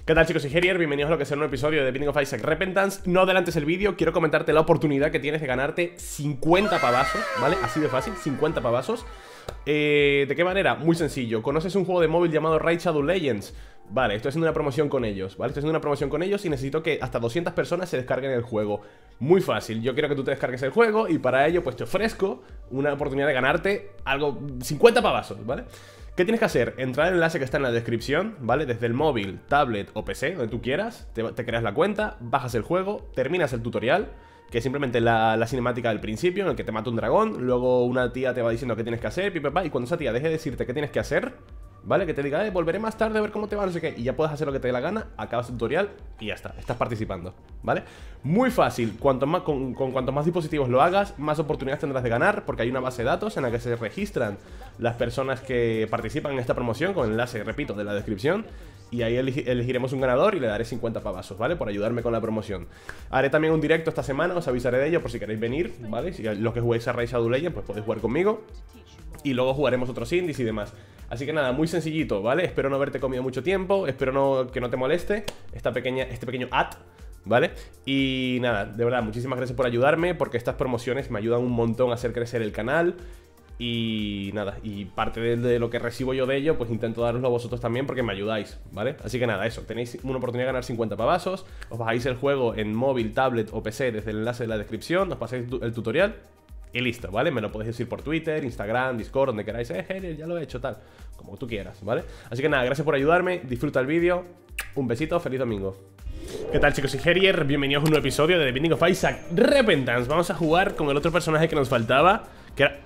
¿Qué tal, chicos? Soy Herier, bienvenidos a lo que será un episodio de The Binding of Isaac Repentance. No adelantes el vídeo, quiero comentarte la oportunidad que tienes de ganarte 50 pavazos, ¿vale? Así de fácil, 50 pavazos. ¿De qué manera? Muy sencillo. ¿Conoces un juego de móvil llamado Raid Shadow Legends? Vale, estoy haciendo una promoción con ellos, ¿vale? Estoy haciendo una promoción con ellos y necesito que hasta 200 personas se descarguen el juego. Muy fácil, yo quiero que tú te descargues el juego y para ello pues te ofrezco una oportunidad de ganarte algo, 50 pavazos, ¿vale? ¿Qué tienes que hacer? Entrar al enlace que está en la descripción, ¿vale? Desde el móvil, tablet o PC, donde tú quieras, te creas la cuenta, bajas el juego, terminas el tutorial, que es simplemente la cinemática del principio, en el que te mata un dragón, luego una tía te va diciendo qué tienes que hacer, y cuando esa tía deje de decirte qué tienes que hacer, ¿vale? Que te diga, volveré más tarde a ver cómo te va, no sé qué, y ya puedes hacer lo que te dé la gana, acabas el tutorial y ya está, estás participando, ¿vale? Muy fácil, cuanto más, con cuantos más dispositivos lo hagas, más oportunidades tendrás de ganar, porque hay una base de datos en la que se registran las personas que participan en esta promoción, con el enlace, repito, de la descripción. Y ahí elegiremos un ganador y le daré 50 pavazos, ¿vale? Por ayudarme con la promoción. Haré también un directo esta semana, os avisaré de ello por si queréis venir, ¿vale? Si los que juguéis a Raid Shadow Legends, pues podéis jugar conmigo. Y luego jugaremos otros indies y demás. Así que nada, muy sencillito, ¿vale? Espero no haberte comido mucho tiempo, espero que no te moleste este pequeño ad, ¿vale? Y nada, de verdad, muchísimas gracias por ayudarme, porque estas promociones me ayudan un montón a hacer crecer el canal. Y nada, y parte de lo que recibo yo de ello, pues intento daroslo a vosotros también porque me ayudáis, ¿vale? Así que nada, eso, tenéis una oportunidad de ganar 50 pavazos. Os bajáis el juego en móvil, tablet o PC desde el enlace de la descripción, os pasáis el tutorial y listo, ¿vale? Me lo podéis decir por Twitter, Instagram, Discord, donde queráis. Ya lo he hecho, tal, como tú quieras, ¿vale? Así que nada, gracias por ayudarme, disfruta el vídeo. Un besito, feliz domingo. ¿Qué tal, chicos? Soy Herier, bienvenidos a un nuevo episodio de The Binding of Isaac Repentance. Vamos a jugar con el otro personaje que nos faltaba, que era...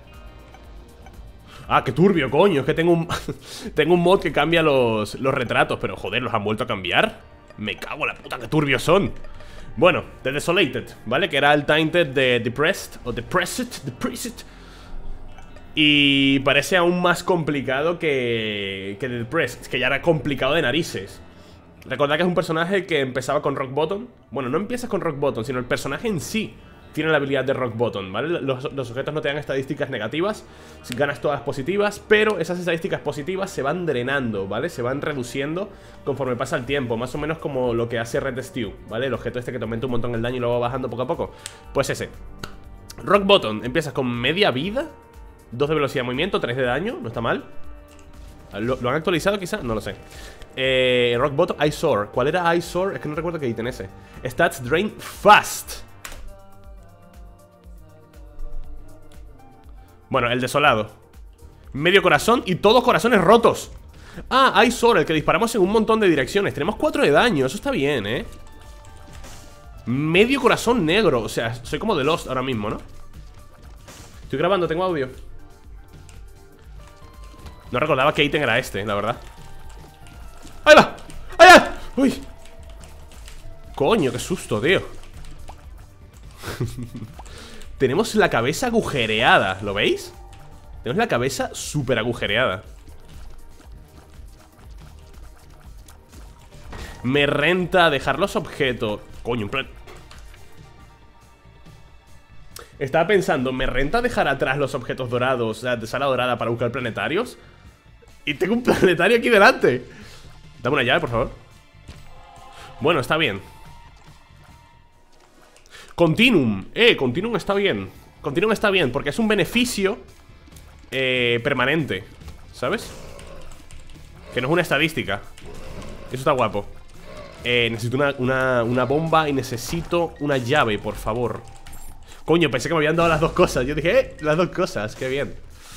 Ah, qué turbio, coño, es que tengo un tengo un mod que cambia los retratos. Pero joder, ¿los han vuelto a cambiar? Me cago en la puta, qué turbios son. Bueno, The Desolated, ¿vale? Que era el Tainted de Depressed o Depressed. Y parece aún más complicado que The Depressed, que ya era complicado de narices. Recordad que es un personaje que empezaba con Rock Bottom. Bueno, no empiezas con Rock Bottom, sino el personaje en sí tiene la habilidad de Rock Bottom, ¿vale? Los objetos no te dan estadísticas negativas, ganas todas positivas, pero esas estadísticas positivas se van drenando, ¿vale? Se van reduciendo conforme pasa el tiempo, más o menos como lo que hace Red Stew, ¿vale? El objeto este que te aumenta un montón el daño y lo va bajando poco a poco. Pues ese. Rock Bottom, empiezas con media vida, 2 de velocidad de movimiento, 3 de daño, no está mal. ¿Lo han actualizado quizá? No lo sé. Rock Bottom, Eyesore. ¿Cuál era Eyesore? Es que no recuerdo qué ítem ese. Stats Drain Fast. Bueno, el desolado. Medio corazón y todos corazones rotos. Ah, Eyesore, el que disparamos en un montón de direcciones. Tenemos 4 de daño, eso está bien, ¿eh? Medio corazón negro. O sea, soy como The Lost ahora mismo, ¿no? Estoy grabando, tengo audio. No recordaba qué ítem era este, la verdad. ¡Ahí va! ¡Ahí va! ¡Uy! Coño, qué susto, tío. Tenemos la cabeza agujereada, ¿lo veis? Tenemos la cabeza súper agujereada. Me renta dejar los objetos. Coño, en plan... Estaba pensando, ¿me renta dejar atrás los objetos dorados de sala dorada para buscar planetarios? Y tengo un planetario aquí delante. Dame una llave, por favor. Bueno, está bien. Continuum, Continuum está bien. Continuum está bien porque es un beneficio permanente, ¿sabes? Que no es una estadística. Eso está guapo. Necesito una bomba y necesito una llave, por favor. Coño, pensé que me habían dado las dos cosas. Yo dije, las dos cosas, qué bien.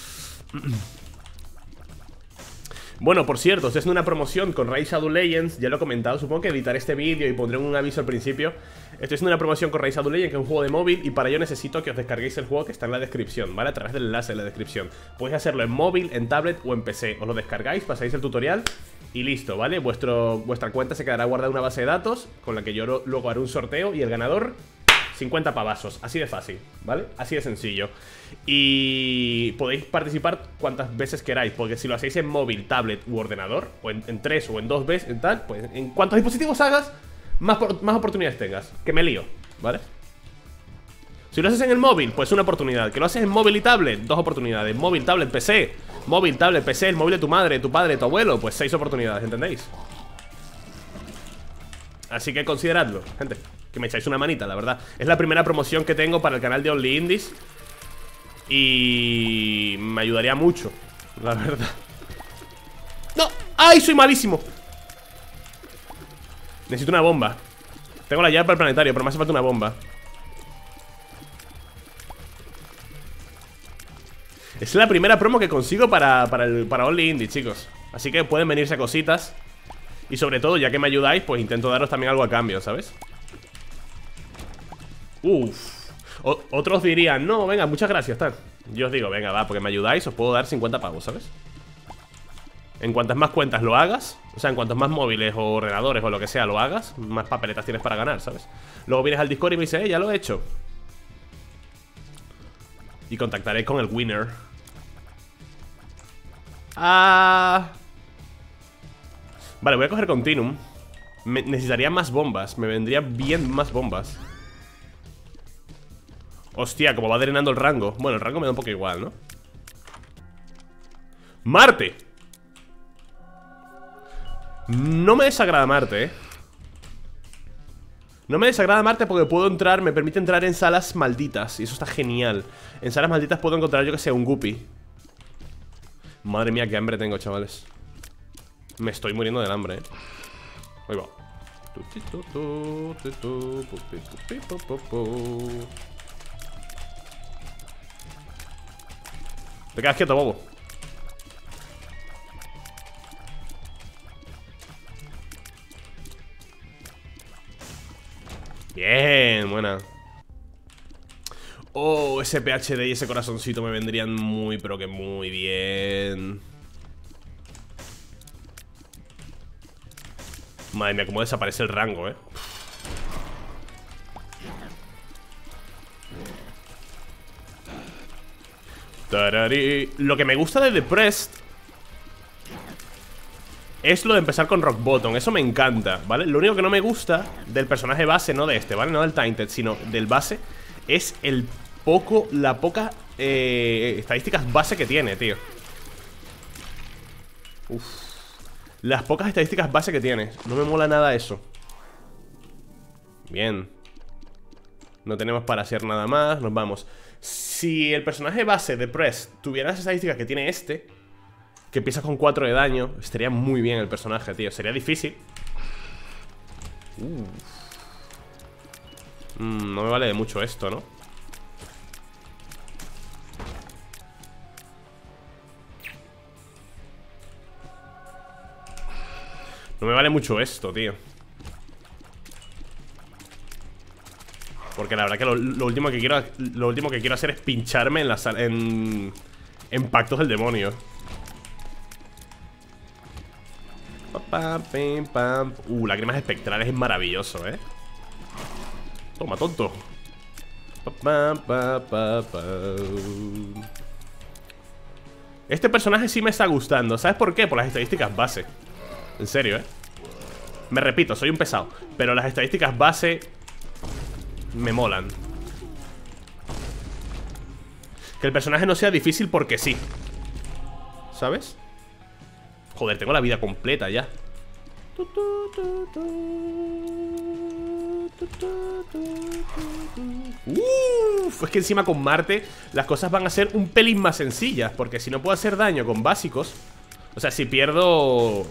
Bueno, por cierto, estoy haciendo una promoción con Raid Shadow Legends. Ya lo he comentado, supongo que editaré este vídeo y pondré un aviso al principio. Estoy haciendo una promoción con Raid Shadow Legends, que es un juego de móvil. Y para ello necesito que os descarguéis el juego que está en la descripción, ¿vale? A través del enlace de la descripción. Podéis hacerlo en móvil, en tablet o en PC. Os lo descargáis, pasáis el tutorial y listo, ¿vale? Vuestra cuenta se quedará guardada en una base de datos, con la que yo luego haré un sorteo y el ganador... 50 pavazos, así de fácil, ¿vale? Así de sencillo. Y podéis participar cuantas veces queráis, porque si lo hacéis en móvil, tablet u ordenador, o en 3 o en 2 veces, en tal, pues en cuantos dispositivos hagas, más oportunidades tengas. Que me lío, ¿vale? Si lo haces en el móvil, pues una oportunidad. Que lo haces en móvil y tablet, 2 oportunidades. Móvil, tablet, PC. Móvil, tablet, PC, el móvil de tu madre, tu padre, tu abuelo, pues 6 oportunidades, ¿entendéis? Así que consideradlo, gente, que me echáis una manita, la verdad. Es la primera promoción que tengo para el canal de Only Indies y me ayudaría mucho, la verdad. ¡No! ¡Ay, soy malísimo! Necesito una bomba. Tengo la llave para el planetario, pero me hace falta una bomba. Es la primera promo que consigo para Only Indie, chicos. Así que pueden venirse cositas. Y sobre todo, ya que me ayudáis, pues intento daros también algo a cambio, ¿sabes? Uff. Otros dirían, no, venga, muchas gracias, tal. Yo os digo, venga, va, porque me ayudáis, os puedo dar 50 pavos, ¿sabes? En cuantas más cuentas lo hagas, o sea, en cuantos más móviles o ordenadores o lo que sea lo hagas, más papeletas tienes para ganar, ¿sabes? Luego vienes al Discord y me dices, ya lo he hecho. Y contactaré con el winner. Vale, voy a coger Continuum. Necesitaría más bombas. Me vendría bien más bombas. Hostia, como va drenando el rango. Bueno, el rango me da un poco igual, ¿no? ¡Marte! No me desagrada Marte, No me desagrada Marte porque puedo entrar, me permite entrar en salas malditas. Y eso está genial. En salas malditas puedo encontrar, yo que sé, un guppy. Madre mía, qué hambre tengo, chavales. Me estoy muriendo del hambre, Ahí va. Te quedas quieto, bobo. Bien, buena. Oh, ese PhD y ese corazoncito me vendrían muy, pero que muy bien. Madre mía, cómo desaparece el rango, Tarari. Lo que me gusta de Depressed es lo de empezar con Rock Bottom. Eso me encanta, ¿vale? Lo único que no me gusta del personaje base, no de este, ¿vale? No del Tainted, sino del base, es la poca estadísticas base que tiene, tío. Uf. Las pocas estadísticas base que tiene. No me mola nada eso. Bien. No tenemos para hacer nada más. Nos vamos. Si el personaje base de Press tuviera las estadísticas que tiene este, que empieza con 4 de daño, estaría muy bien el personaje, tío. Sería difícil. No me vale de mucho esto, ¿no? No me vale mucho esto, tío. Porque la verdad que lo último que quiero hacer es pincharme en la en pactos del demonio. Lágrimas espectrales es maravilloso, Toma, tonto. Este personaje sí me está gustando. ¿Sabes por qué? Por las estadísticas base. En serio, Me repito, soy un pesado, pero las estadísticas base me molan. Que el personaje no sea difícil porque sí, ¿sabes? Joder, tengo la vida completa ya. Es que encima con Marte las cosas van a ser un pelín más sencillas, porque si no puedo hacer daño con básicos, o sea, si pierdo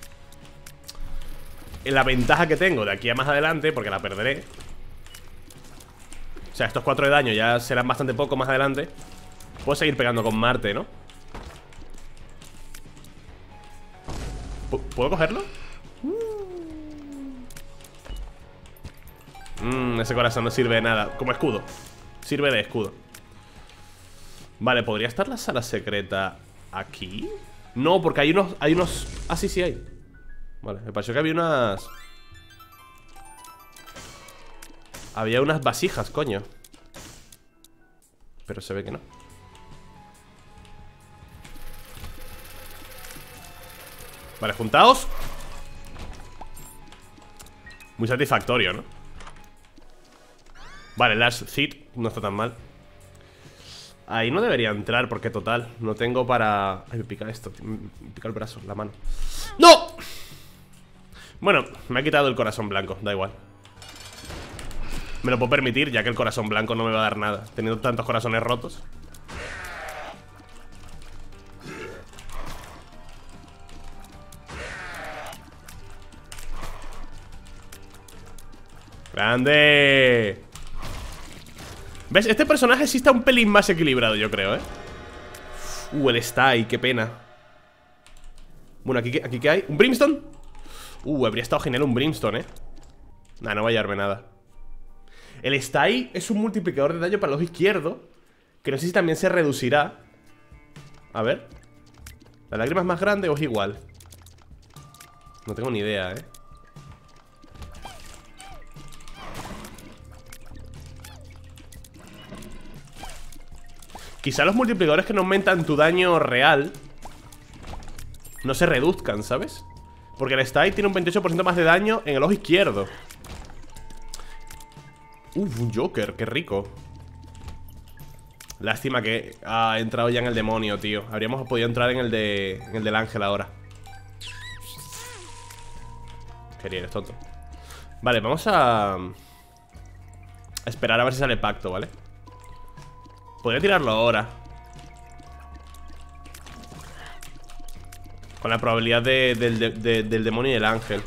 la ventaja que tengo de aquí a más adelante, porque la perderé. O sea, estos 4 de daño ya serán bastante poco más adelante. Puedo seguir pegando con Marte, ¿no? ¿Puedo cogerlo? Ese corazón no sirve de nada. Como escudo. Sirve de escudo. Vale, ¿podría estar la sala secreta aquí? No, porque hay unos... Ah, sí, sí hay. Vale, me pareció que había unas... Había unas vasijas, coño. Pero se ve que no. Vale, juntaos. Muy satisfactorio, ¿no? Vale, Last Seed no está tan mal. Ahí no debería entrar porque total no tengo para... Ay, me pica esto, me pica el brazo, la mano. ¡No! Bueno, me ha quitado el corazón blanco, da igual. Me lo puedo permitir, ya que el corazón blanco no me va a dar nada, teniendo tantos corazones rotos. ¡Grande! ¿Ves? Este personaje sí está un pelín más equilibrado, yo creo, ¿eh? Él está ahí, qué pena. Bueno, aquí ¿qué hay? ¿Un Brimstone? Habría estado genial un Brimstone, ¿eh? Nah, no va a llevarme nada. El Stay es un multiplicador de daño para el ojo izquierdo, que no sé si también se reducirá. A ver. ¿La lágrima es más grande o es igual? No tengo ni idea, ¿eh? Quizá los multiplicadores que no aumentan tu daño real no se reduzcan, ¿sabes? Porque el Stay tiene un 28% más de daño en el ojo izquierdo. Un Joker, qué rico. Lástima que ha entrado ya en el demonio, tío. Habríamos podido entrar en el del ángel ahora. Quería, eres tonto. Vale, vamos a esperar a ver si sale pacto, ¿vale? Podría tirarlo ahora, con la probabilidad del demonio y el ángel.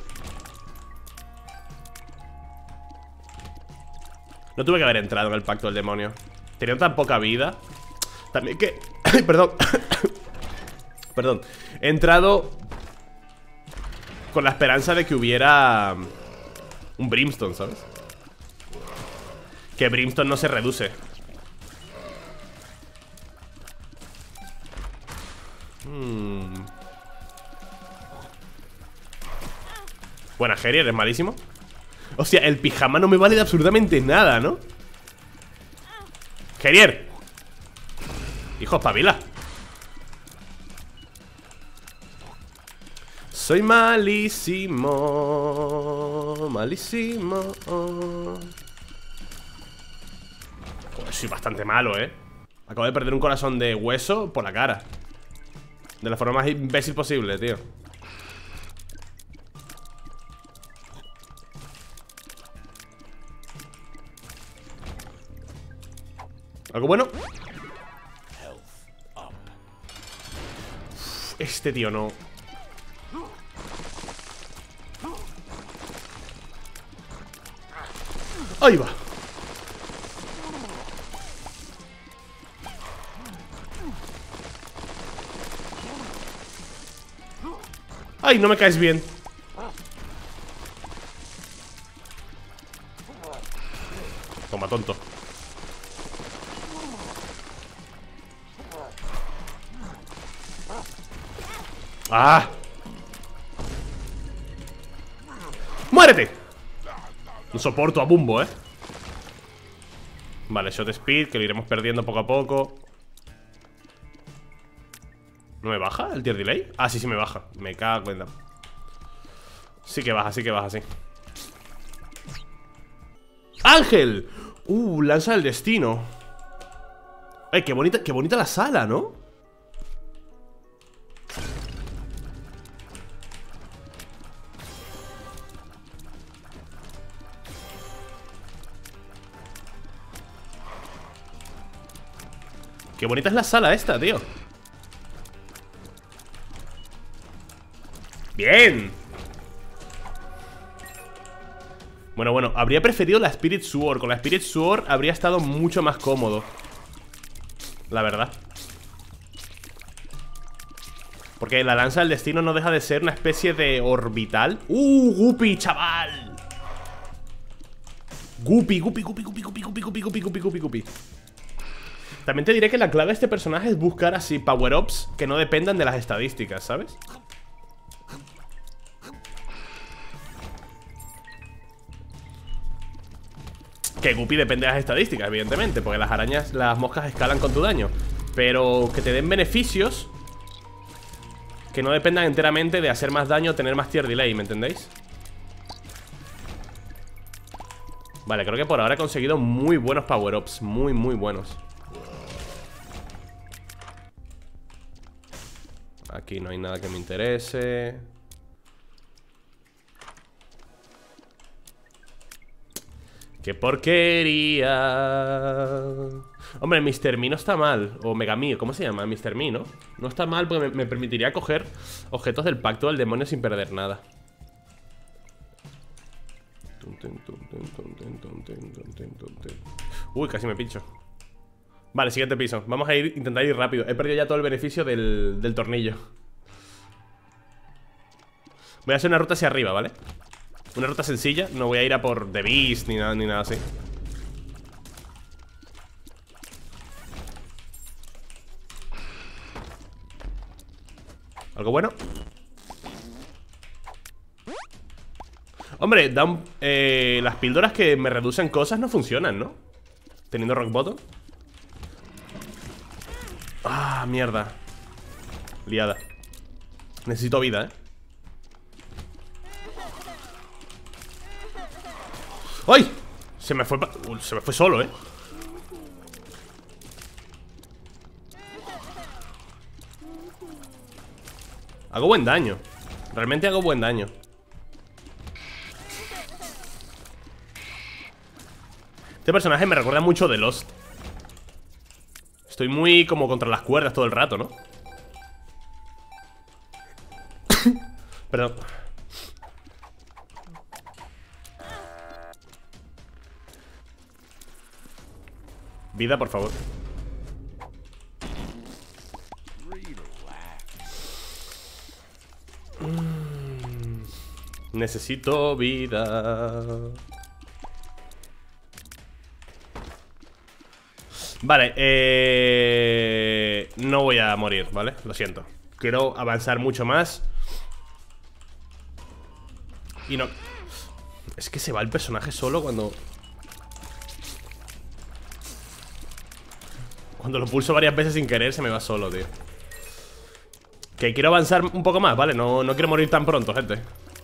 No tuve que haber entrado en el pacto del demonio. Tenía tan poca vida. También que... Perdón. Perdón. He entrado con la esperanza de que hubiera un Brimstone, ¿sabes? Que Brimstone no se reduce. Buena, Gerier, es malísimo. O sea, el pijama no me vale de absolutamente nada, ¿no? Gerier. Hijo, espabila. Soy malísimo. Malísimo. Pues soy bastante malo, ¿eh? Acabo de perder un corazón de hueso por la cara. De la forma más imbécil posible, tío. ¿Algo bueno? Uf, este tío no. Ahí va. Ay, no me caes bien. Toma, tonto. ¡Ah! ¡Muérete! No soporto a Bumbo, ¿eh? Vale, Shot Speed, que lo iremos perdiendo poco a poco. ¿No me baja el tier delay? Ah, sí, sí me baja. Me cago en la... Sí que baja, sí. ¡Ángel! Lanza del destino. Ay, qué bonita la sala, ¿no? Qué bonita es la sala esta, tío. ¡Bien! Bueno, habría preferido la Spirit Sword. Con la Spirit Sword habría estado mucho más cómodo, la verdad. Porque la lanza del destino no deja de ser una especie de orbital. Guppy, chaval. Guppy. También te diré que la clave de este personaje es buscar así power-ups que no dependan de las estadísticas, ¿sabes? Que Guppy depende de las estadísticas, evidentemente, porque las arañas, las moscas escalan con tu daño. Pero que te den beneficios que no dependan enteramente de hacer más daño o tener más tier delay, ¿me entendéis? Vale, creo que por ahora he conseguido muy buenos power-ups. Muy buenos. Aquí no hay nada que me interese. ¡Qué porquería! Hombre, Mr. Me no está mal. O Megami, ¿cómo se llama? Mr. Me, ¿no? No está mal porque me permitiría coger objetos del pacto del demonio sin perder nada. Uy, casi me pincho. Vale, siguiente piso. Vamos a intentar ir rápido. He perdido ya todo el beneficio del tornillo. Voy a hacer una ruta hacia arriba, ¿vale? Una ruta sencilla. No voy a ir a por The Beast ni nada así. ¿Algo bueno? Hombre, las píldoras que me reducen cosas no funcionan, ¿no? Teniendo Rock Bottom. Ah, mierda. Liada. Necesito vida, ¿eh? ¡Ay! Se me fue solo, ¿eh? Hago buen daño. Realmente hago buen daño. Este personaje me recuerda mucho de Lost. Estoy muy como contra las cuerdas todo el rato, ¿no? Perdón. Vida, por favor. Necesito vida. Vale, no voy a morir, ¿vale? Lo siento. Quiero avanzar mucho más. Y no. Es que se va el personaje solo cuando lo pulso varias veces sin querer, se me va solo, tío. Que quiero avanzar un poco más, ¿vale? No quiero morir tan pronto, gente.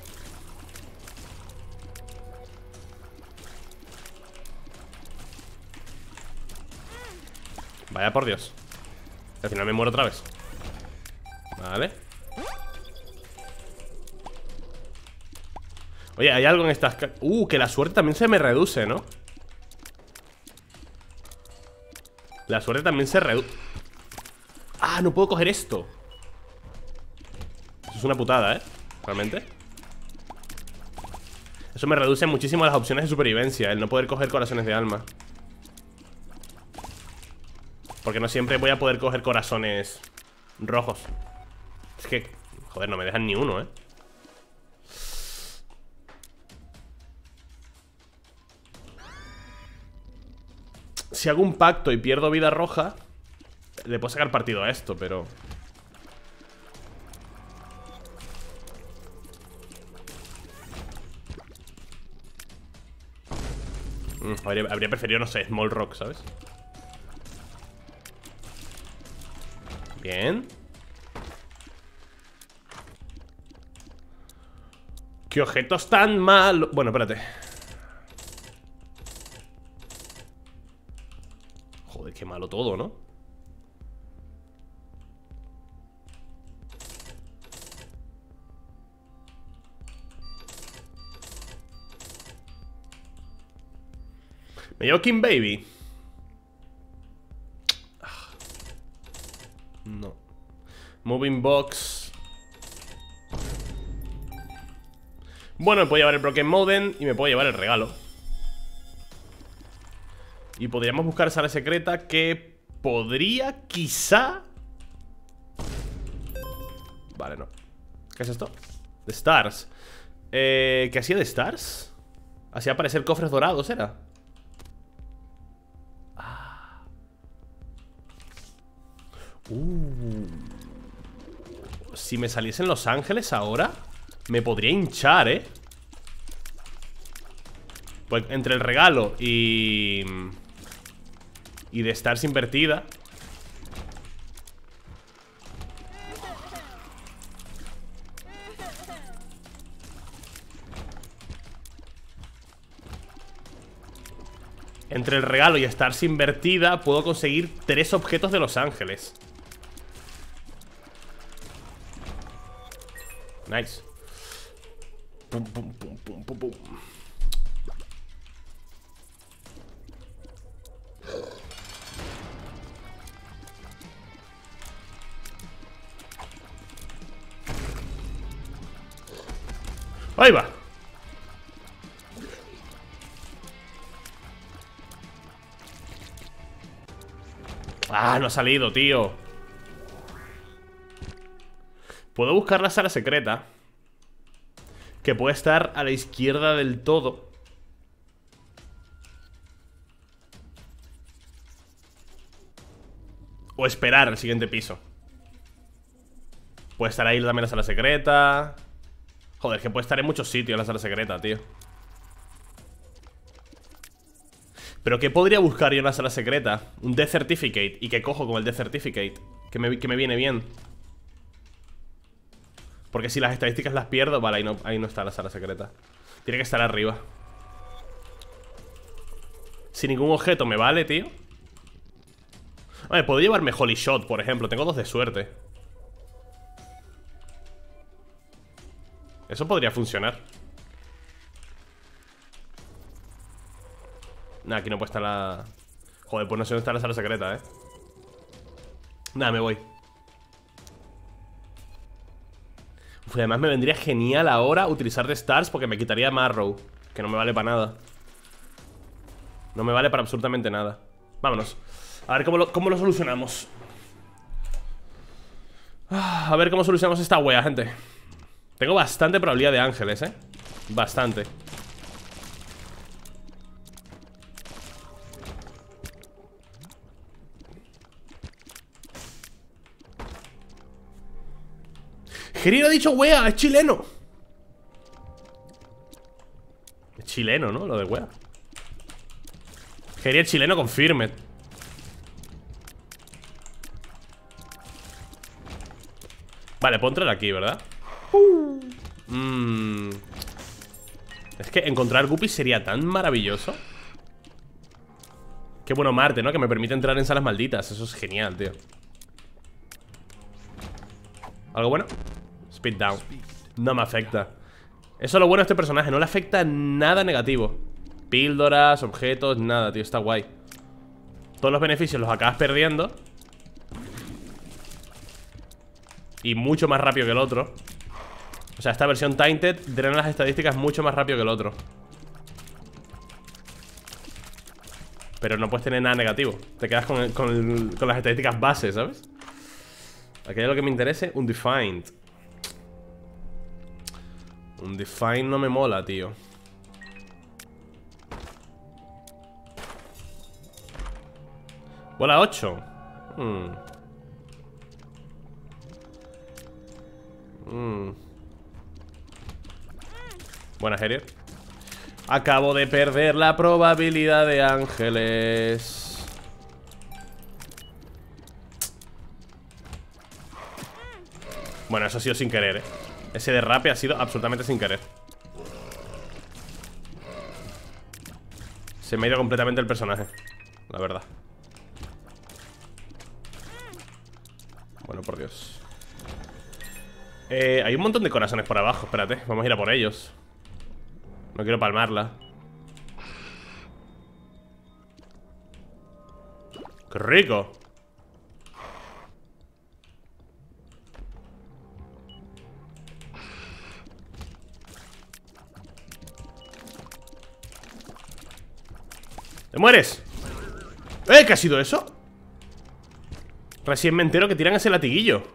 Vaya por Dios. Al final me muero otra vez. Vale. Oye, hay algo en estas... que la suerte también se me reduce, ¿no? La suerte también se reduce. Ah, no puedo coger esto. Eso es una putada, ¿eh? Realmente. Eso me reduce muchísimo las opciones de supervivencia, el no poder coger corazones de alma. Porque no siempre voy a poder coger corazones rojos. Es que, joder, no me dejan ni uno, ¿eh? Si hago un pacto y pierdo vida roja, le puedo sacar partido a esto, pero... habría preferido, no sé, Small Rock, ¿sabes? Bien. ¿Qué objetos tan malos? Bueno, espérate. Joder, qué malo todo, ¿no? Me llevo King Baby. No. Moving Box. Bueno, me puedo llevar el Broken Modem y me puedo llevar el regalo. Y podríamos buscar sala secreta que podría, quizá... Vale, no. ¿Qué es esto? The Stars. ¿Qué hacía de Stars? Hacía aparecer cofres dorados, ¿era? Ah. Si me saliesen Los Ángeles ahora, me podría hinchar, ¿eh? Pues entre el regalo y de Stars invertida. Entre el regalo y Stars invertida puedo conseguir 3 objetos de Los Ángeles. Nice. Pum, pum, pum, pum, pum, pum. Ahí va. Ah, no ha salido, tío. Puedo buscar la sala secreta, que puede estar a la izquierda del todo. O esperar al siguiente piso. Puede estar ahí también la sala secreta. Joder, que puede estar en muchos sitios la sala secreta, tío. ¿Pero qué podría buscar yo en la sala secreta? Un Death Certificate. ¿Y qué cojo con el Death Certificate? Que me viene bien. Porque si las estadísticas las pierdo... Vale, ahí no está la sala secreta. Tiene que estar arriba. Si ningún objeto me vale, tío. Vale, puedo llevarme Holy Shot, por ejemplo. Tengo 2 de suerte. Eso podría funcionar. Nah, aquí no puede estar la... Joder, pues no sé dónde está la sala secreta, Nada, me voy. Uf, además me vendría genial ahora utilizar The Stars, porque me quitaría Marrow, que no me vale para nada. No me vale para absolutamente nada. Vámonos. A ver cómo lo solucionamos. A ver cómo solucionamos esta wea, gente. Tengo bastante probabilidad de ángeles, Bastante. Geri ha dicho wea, es chileno. Es chileno, ¿no? Lo de wea. Geri es chileno, confirme. Vale, puedo entrar aquí, ¿verdad? Es que encontrar guppies sería tan maravilloso. Qué bueno Marte, ¿no? Que me permite entrar en salas malditas. Eso es genial, tío. ¿Algo bueno? Speed down. No me afecta. Eso es lo bueno de este personaje. No le afecta nada negativo. Píldoras, objetos, nada, tío. Está guay. Todos los beneficios los acabas perdiendo. Y mucho más rápido que el otro. O sea, esta versión Tainted drena las estadísticas mucho más rápido que el otro. Pero no puedes tener nada negativo. Te quedas con las estadísticas base, ¿sabes? Aquí hay lo que me interese. Undefined. Undefined no me mola, tío. Bola 8. Buena, Herier. Acabo de perder la probabilidad de ángeles. Bueno, eso ha sido sin querer, Ese derrape ha sido absolutamente sin querer. Se me ha ido completamente el personaje, la verdad. Bueno, por Dios. Hay un montón de corazones por abajo, espérate. Vamos a ir a por ellos. No quiero palmarla. ¡Qué rico! ¡Te mueres! ¿Qué ha sido eso? Recién me entero que tiran ese latiguillo.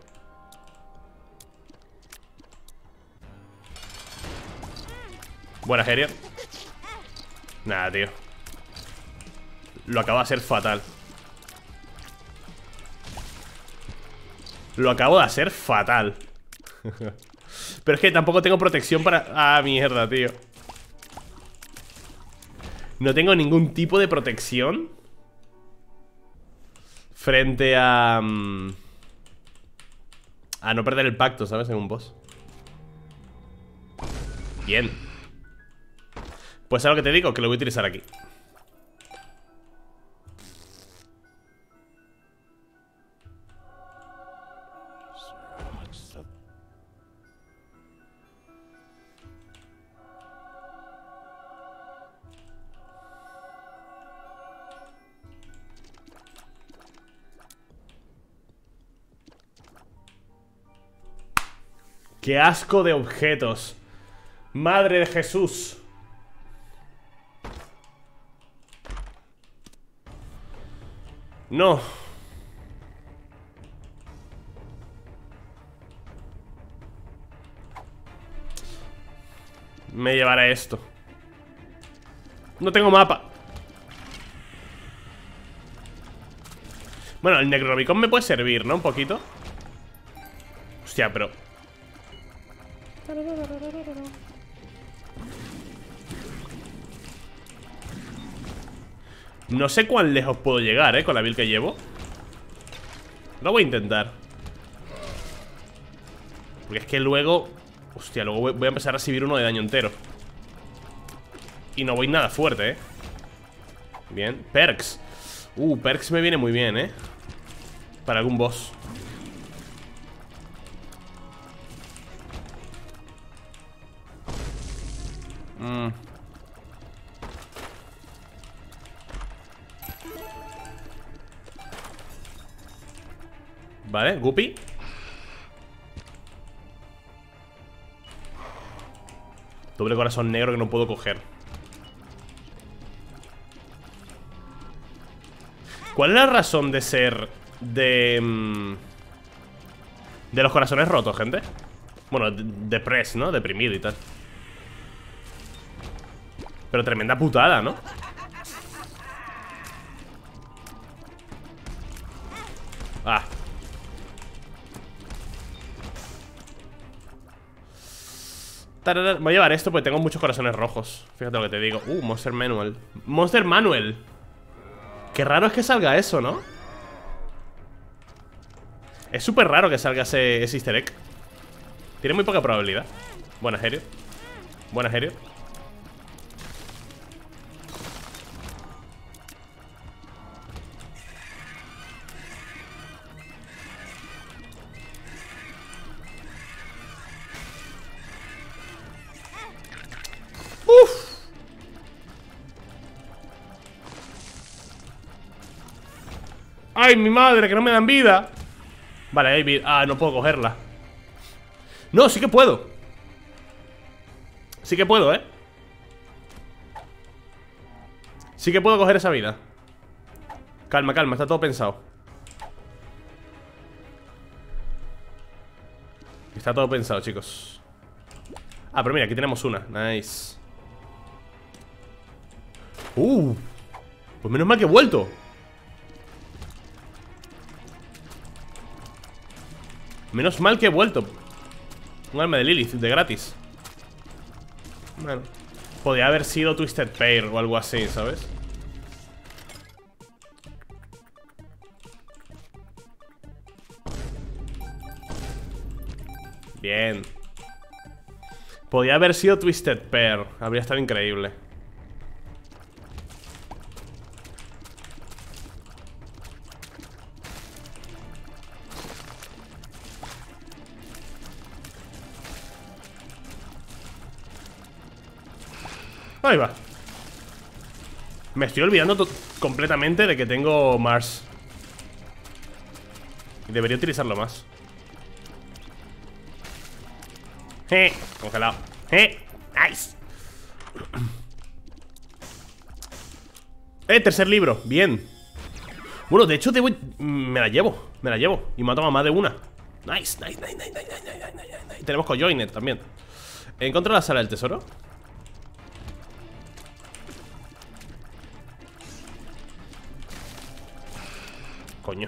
Buena, Herier. Nada, tío. Lo acabo de hacer fatal. Lo acabo de hacer fatal. Pero es que tampoco tengo protección para... Ah, mierda, tío. No tengo ningún tipo de protección frente a... a no perder el pacto, ¿sabes? En un boss. Bien. Pues es lo que te digo, que lo voy a utilizar aquí. ¡Qué asco de objetos! Madre de Jesús. No. Me llevaré esto. No tengo mapa. Bueno, el Necromicon me puede servir, ¿no? Un poquito. Hostia, pero... No sé cuán lejos puedo llegar, con la build que llevo. Lo voy a intentar. Porque es que luego... Hostia, luego voy a empezar a recibir uno de daño entero. Y no voy nada fuerte, Bien, perks. Perks me viene muy bien, para algún boss. Vale, Guppy. Doble corazón negro que no puedo coger. ¿Cuál es la razón de ser de los corazones rotos, gente? Bueno, depress, ¿no? Deprimido y tal. Pero tremenda putada, ¿no? Ah. Voy a llevar esto porque tengo muchos corazones rojos. Fíjate lo que te digo. Monster Manual. Monster Manual. Qué raro es que salga eso, ¿no? Es súper raro que salga ese easter egg. Tiene muy poca probabilidad. Buena, Herio. Buena, Herio. ¡Ay, mi madre! Que no me dan vida. Vale, hay vida. Ah, no puedo cogerla. No, sí que puedo. Sí que puedo, Sí que puedo coger esa vida. Calma, calma, está todo pensado. Está todo pensado, chicos. Ah, pero mira, aquí tenemos una. Nice. Pues menos mal que he vuelto. Menos mal que he vuelto. Un alma de Lilith, de gratis. Bueno, podría haber sido Twisted Pair o algo así, ¿sabes? Bien. Podría haber sido Twisted Pair. Habría estado increíble. Ahí va. Me estoy olvidando completamente de que tengo Mars. Y debería utilizarlo más. Congelado. Nice. Tercer libro. Bien. Bueno, de hecho me la llevo. Me la llevo. Y mato a más de una. Nice. Tenemos Cojoiner también. Encontré la sala del tesoro. Coño.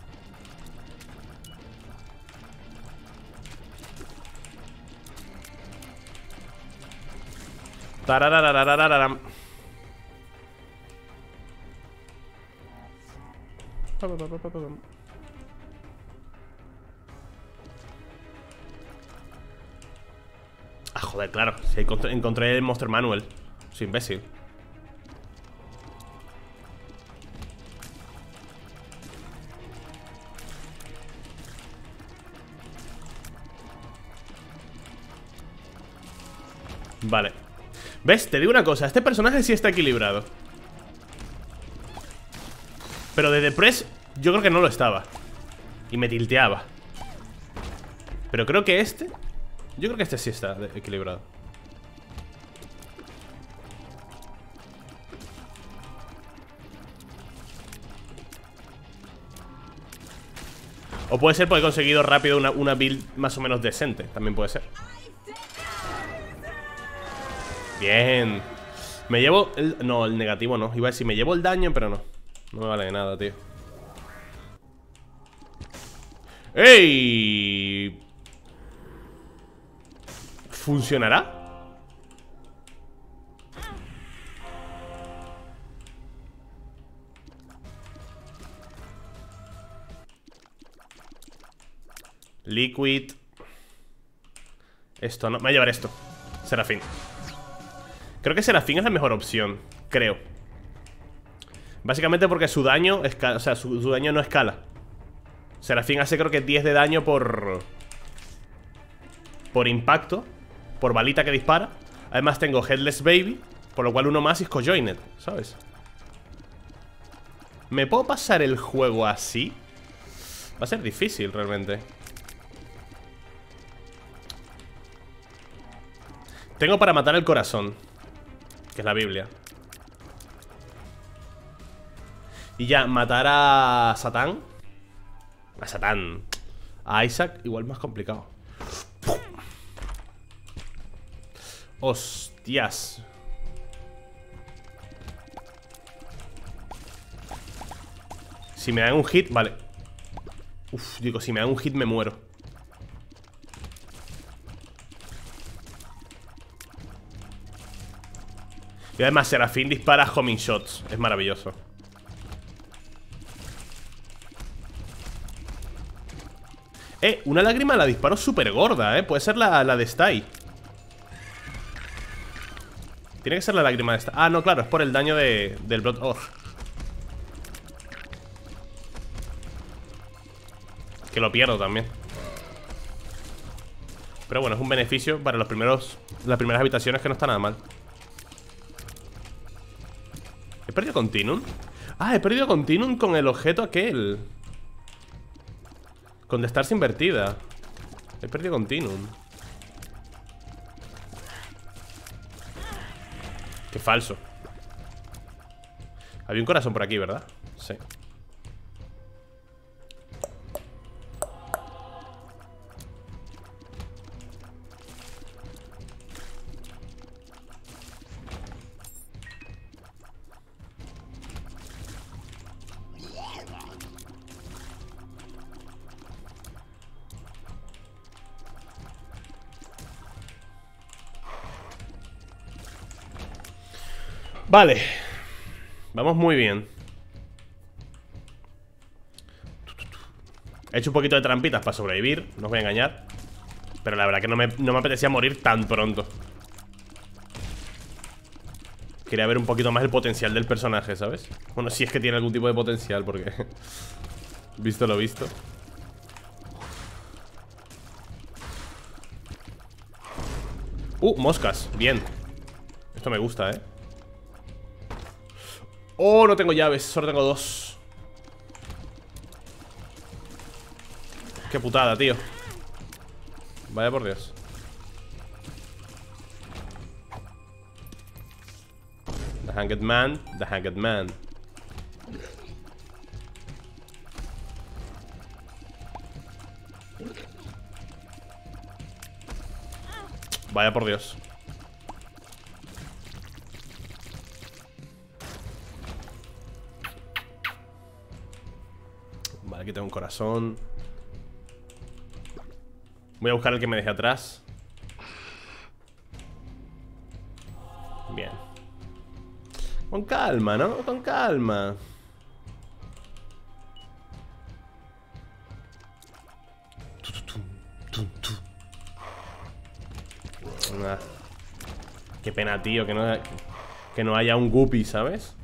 Tararararararam. Ah, joder, claro. Si encontré el Monster Manual. Soy imbécil. Vale. ¿Ves? Te digo una cosa. Este personaje sí está equilibrado. Pero de Depress yo creo que no lo estaba. Y me tilteaba. Pero creo que este... Yo creo que este sí está equilibrado. O puede ser porque he conseguido rápido una build más o menos decente. También puede ser. Bien. Me llevo el... No, el negativo no. Iba a decir, me llevo el daño, pero no. No me vale de nada, tío. ¡Ey! ¿Funcionará? Liquid. Esto no. Me voy a llevar esto. Serafín. Creo que Serafín es la mejor opción. Creo. Básicamente porque su daño escala, o sea, su daño no escala. Serafín hace creo que 10 de daño por impacto. Por balita que dispara. Además tengo Headless Baby, por lo cual uno más y es Cojoined, ¿sabes? ¿Me puedo pasar el juego así? Va a ser difícil realmente. Tengo para matar el corazón, que es la Biblia. Y ya, matar a Satán. A Satán. A Isaac, igual más complicado. Hostias. Si me dan un hit, vale. Uf, digo, si me dan un hit me muero. Y además Serafín dispara homing shots. Es maravilloso. Una lágrima la disparo súper gorda, puede ser la de Stay. Tiene que ser la lágrima de Stay. Ah, no, claro, es por el daño del Blood Oath. Que lo pierdo también. Pero bueno, es un beneficio para las primeras habitaciones, que no está nada mal. ¿He perdido Continuum? Ah, he perdido Continuum con el objeto aquel. Con The Stars invertida. He perdido Continuum. Qué falso. Había un corazón por aquí, ¿verdad? Sí. Vale. Vamos muy bien. He hecho un poquito de trampitas para sobrevivir, no os voy a engañar. Pero la verdad que no me apetecía morir tan pronto. Quería ver un poquito más el potencial del personaje, ¿sabes? Bueno, si es que tiene algún tipo de potencial, porque visto lo visto. Moscas, bien. Esto me gusta, Oh, no tengo llaves, solo tengo 2. Qué putada, tío. Vaya por Dios. The Hanged Man, The Hanged Man. Vaya por Dios. Vale, aquí tengo un corazón. Voy a buscar el que me deje atrás. Bien. Con calma, ¿no? Con calma. Ah, qué pena, tío, que no haya un guppy, ¿sabes?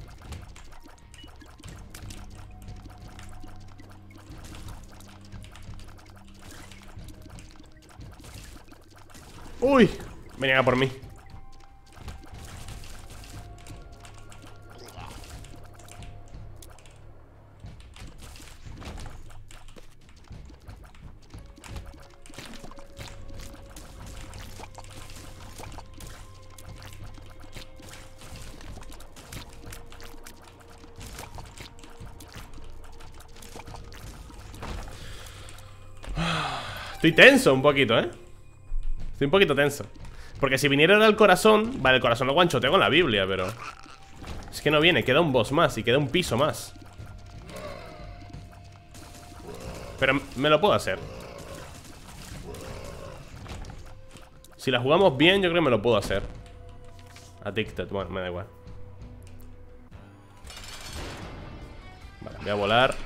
Uy, venían a por mí. Estoy tenso un poquito, Estoy un poquito tenso. Porque si viniera ahora el corazón... Vale, el corazón lo guanchoteo con la Biblia, pero... Es que no viene, queda un boss más y queda un piso más. Pero me lo puedo hacer. Si la jugamos bien, yo creo que me lo puedo hacer. Addicted, bueno, me da igual. Vale, voy a volar.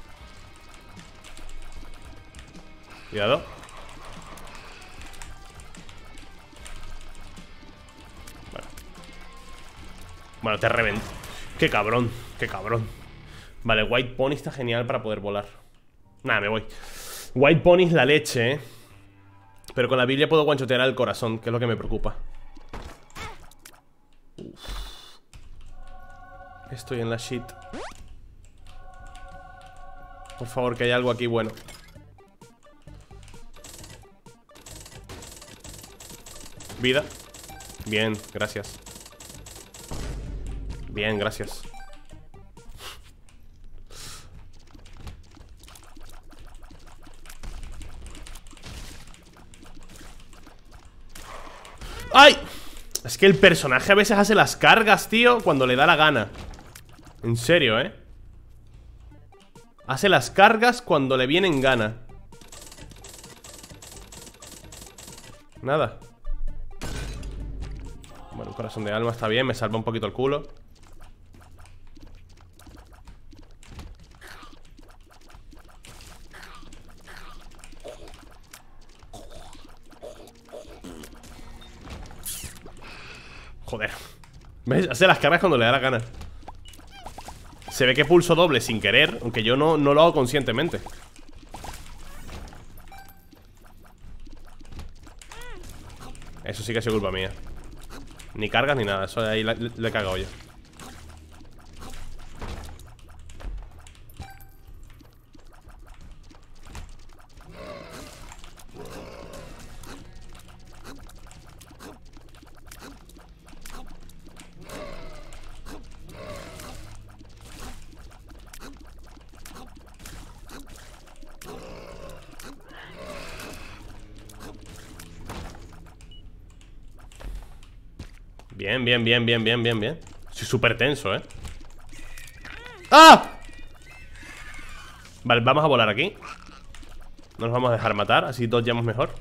Cuidado. Bueno, te revento. Qué cabrón, qué cabrón. Vale, White Pony está genial para poder volar. Nada, me voy. White Pony es la leche, Pero con la Biblia puedo guanchotear al corazón, que es lo que me preocupa. Uf. Estoy en la shit. Por favor, que haya algo aquí bueno. Vida. Bien, gracias. Bien, gracias. ¡Ay! Es que el personaje a veces hace las cargas, tío, cuando le da la gana. En serio, Hace las cargas cuando le viene en gana. Nada. Bueno, un corazón de alma está bien, me salva un poquito el culo. Joder. ¿Ves? Hace las cargas cuando le da la gana. Se ve que pulso doble sin querer, aunque yo no lo hago conscientemente. Eso sí que ha sido culpa mía. Ni cargas ni nada, eso de ahí le he cagado yo. Bien, bien, bien, bien, bien, bien, bien. Soy súper tenso, ¡Ah! Vale, vamos a volar aquí. No nos vamos a dejar matar, así dodgeamos mejor.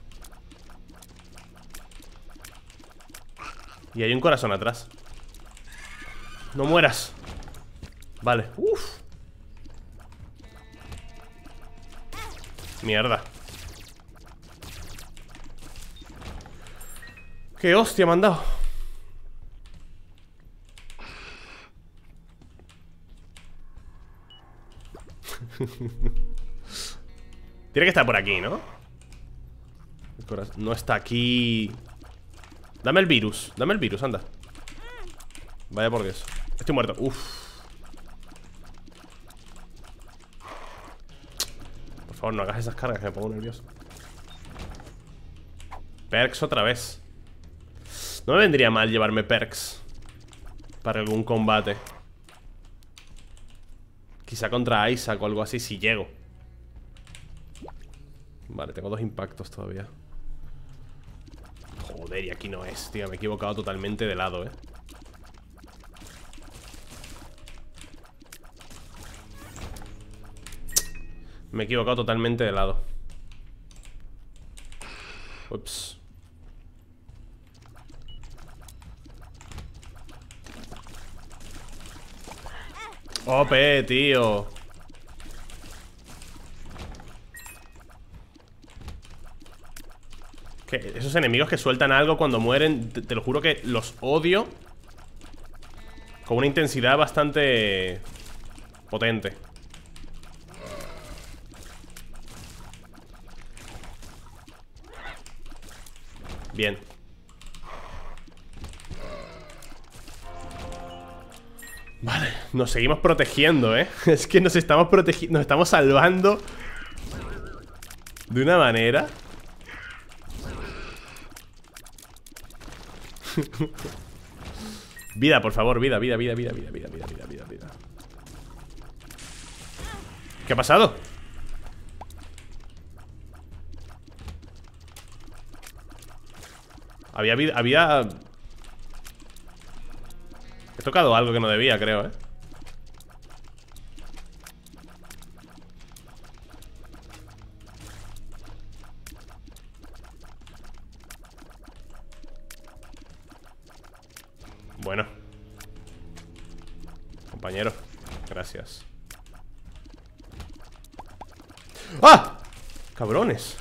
Y hay un corazón atrás. No mueras. Vale, uff. Mierda. ¡Qué hostia me han dado! Tiene que estar por aquí, ¿no? No está aquí. Dame el virus, anda. Vaya por Dios. Estoy muerto, uff. Por favor, no hagas esas cargas, que me pongo nervioso. Perks otra vez. No me vendría mal llevarme perks para algún combate. Quizá contra Isaac o algo así, si llego. Vale, tengo 2 impactos todavía. Joder, y aquí no es, tío. Me he equivocado totalmente de lado, Me he equivocado totalmente de lado. Ups. OP, tío. Que esos enemigos que sueltan algo cuando mueren, te lo juro que los odio. Con una intensidad bastante potente. Bien. Vale, nos seguimos protegiendo, Es que nos estamos protegiendo, nos estamos salvando de una manera. Vida, por favor, vida. ¿Qué ha pasado? Había... He tocado algo que no debía, creo, ¿eh? Bueno. Compañero, gracias. ¡Ah! Cabrones.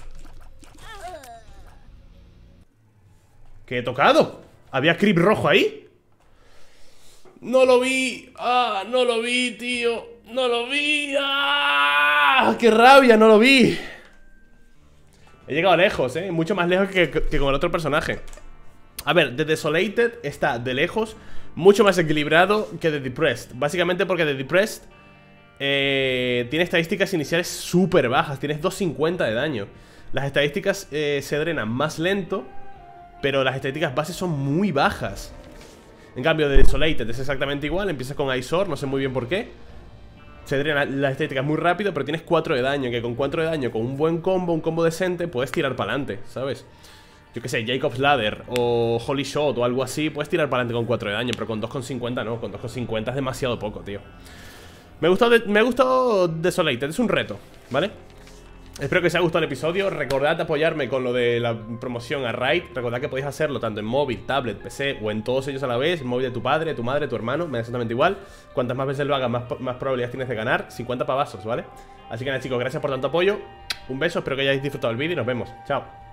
¿Qué he tocado? ¿Había creep rojo ahí? No lo vi. Ah, no lo vi, tío. No lo vi. Ah, qué rabia, no lo vi. He llegado lejos, mucho más lejos que con el otro personaje. A ver, The Desolated está de lejos mucho más equilibrado que The Depressed. Básicamente porque The Depressed tiene estadísticas iniciales súper bajas. Tienes 250 de daño. Las estadísticas se drenan más lento, pero las estadísticas bases son muy bajas. En cambio, The Desolated es exactamente igual. Empiezas con Eyesore, no sé muy bien por qué. Se drenan las estadísticas muy rápido, pero tienes 4 de daño. Que con 4 de daño, con un buen combo, un combo decente, puedes tirar para adelante, ¿sabes? Yo que sé, Jacob's Ladder o Holy Shot o algo así, puedes tirar para adelante con 4 de daño, pero con 2,50 no, con 2,50 es demasiado poco, tío. Me gustó Desolated, es un reto, ¿vale? Espero que os haya gustado el episodio. Recordad apoyarme con lo de la promoción a Raid. Recordad que podéis hacerlo tanto en móvil, tablet, PC o en todos ellos a la vez. El móvil de tu padre, tu madre, tu hermano, me da exactamente igual. Cuantas más veces lo hagas, más probabilidades tienes de ganar. 50 pavazos, ¿vale? Así que nada, chicos, gracias por tanto apoyo. Un beso, espero que hayáis disfrutado el vídeo y nos vemos. Chao.